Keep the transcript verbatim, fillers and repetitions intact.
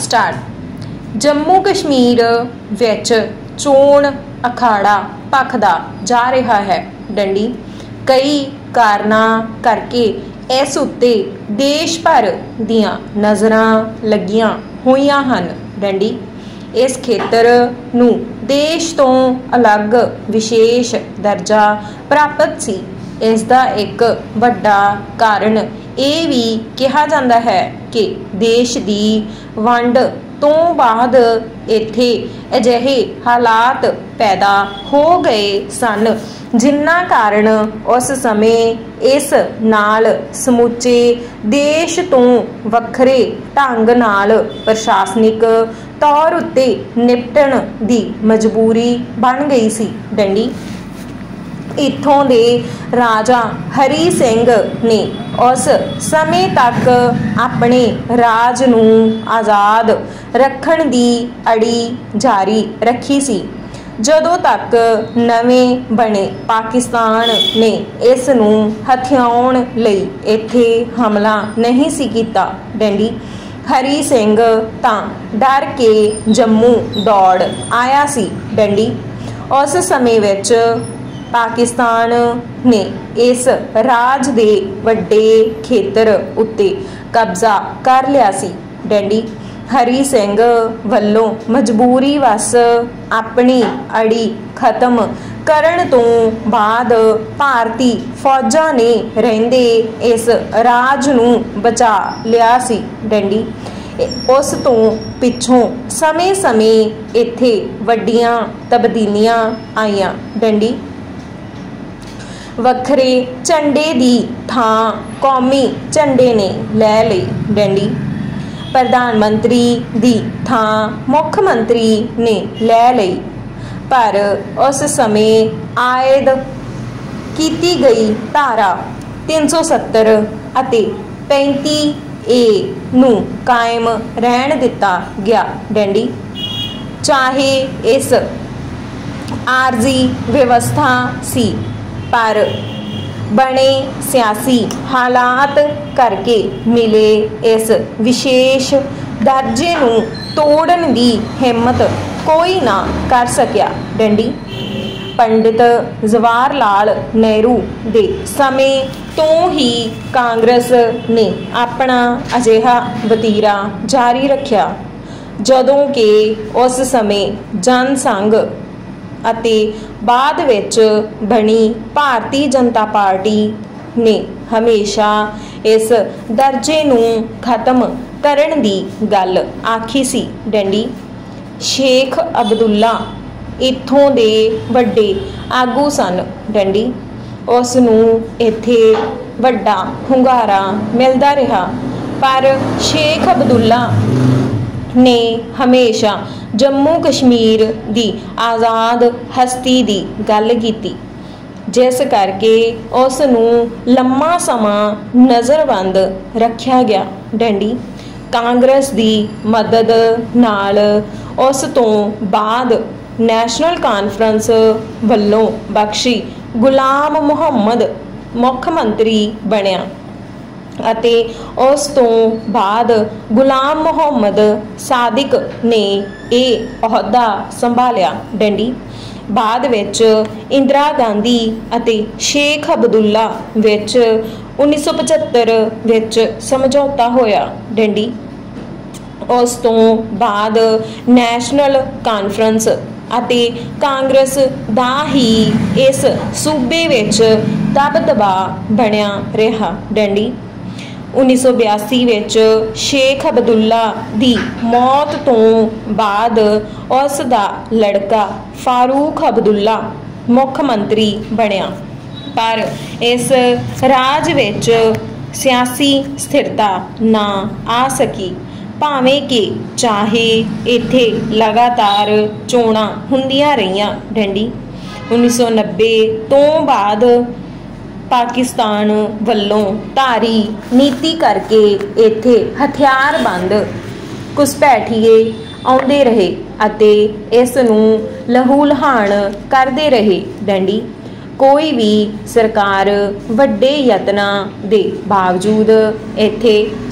Start. Jammu Kashmir विच चोण अखाड़ा भखदा जा रहा है डंडी। कई कारणों करके इस उत्ते देश भर दियां नज़रां लगियां होईयां हन डंडी। इस खेतर नूं देश तो अलग विशेष दर्जा प्राप्त सी। इसका एक वड्डा कारण ये भी कहा जाता है कि देश की वंड तो बाद इत्थे अजिहे हालात पैदा हो गए सन जिन्ना कारण उस समय इस नाल समूचे देश तो वखरे ढंग नाल प्रशासनिक तौर उत्ते निपटण दी मजबूरी बन गई सी डंडी। इत्थों दे राजा हरी सिंह ने उस समय तक अपने राज नूं आज़ाद रखण दी अड़ी जारी रखी सी जदों तक नवें बने पाकिस्तान ने इस नूं हथियाउण लई इत्थे हमला नहीं सी कीता डंडी। हरी सिंह तां डर के जम्मू दौड़ आया सी डंडी। उस समय विच पाकिस्तान ने इस राज दे वड्डे खेतर उत्ते कब्जा कर लिया सी डंडी। हरी सिंह वल्लों मजबूरी वस अपनी अड़ी खत्म करन तो बाद भारती फौजां ने रहिंदे इस राज नूं बचा लिया सी डंडी। उस तो पिछों समय समय इत्थे वड्डियां तब्दीलियां आईयां डंडी। वखरे झंडे दी थां कौमी झंडे ने लै लई डंडी। प्रधानमंत्री दी थां मुख मंत्री ने लै लई पर उस समय आयद कीती गई धारा तीन सौ सत्तर अते पैंती ए नूं कायम रहन दिता गया डंडी। चाहे इस आरजी व्यवस्था सी पर बने सियासी हालात करके मिले इस विशेष दर्जे नूं तोड़न दी हिम्मत कोई ना कर सकिया डंडी। पंडित जवाहर लाल नेहरू दे समय तो ही कांग्रेस ने अपना अजिहा वतीरा जारी रखिया जदों कि उस समय जन संघ अते बाद विच बनी भारतीय जनता पार्टी ने हमेशा इस दर्जे नूं खत्म करन दी गल आखी सी डंडी। शेख अब्दुल्ला इत्थों दे वड्डे आगू सन डंडी। उस नूं इत्थे वड्डा हुंगारा मिलदा रहा पर शेख अब्दुल्ला ने हमेशा जम्मू कश्मीर दी आज़ाद हस्ती दी गल कीती जिस करके उस नूं लम्मा समा नज़रबंद रखिया गया डंडी। कांग्रेस दी मदद नाल उस तो बाद नैशनल कॉन्फ्रेंस वल्लों बख्शी गुलाम मुहम्मद मुख मंत्री बनिया अते उस तो बाद गुलाम मुहम्मद सादिक ने यह अहुदा संभालिया डंडी। बाद विच इंदिरा गांधी अते शेख अब्दुल्ला विच उन्नीस सौ पचहत्तर विच समझौता होया डंडी। उस तो बाद नैशनल कॉन्फ्रेंस अते कांग्रेस दा ही इस सूबे विच दबदबा बनिया रहा डंडी। उन्नीस सौ बयासी विच शेख अब्दुल्ला दी मौत तो बाद उस दा लड़का फारूक अब्दुल्ला मुख मंत्री बनिया पर इस राज विच सियासी स्थिरता ना आ सकी भावें कि चाहे इत्थे लगातार चोणां हुंदियां रहियां डंडी। उन्नीस सौ नब्बे तो बाद पाकिस्तान वल्लों धारी नीति करके इत्थे हथियारबंद घुसपैठिए आउंदे रहे अते इस नूं लहू लहान करदे रहे डंडी। कोई भी सरकार वड्डे यत्नां दे बावजूद इत्थे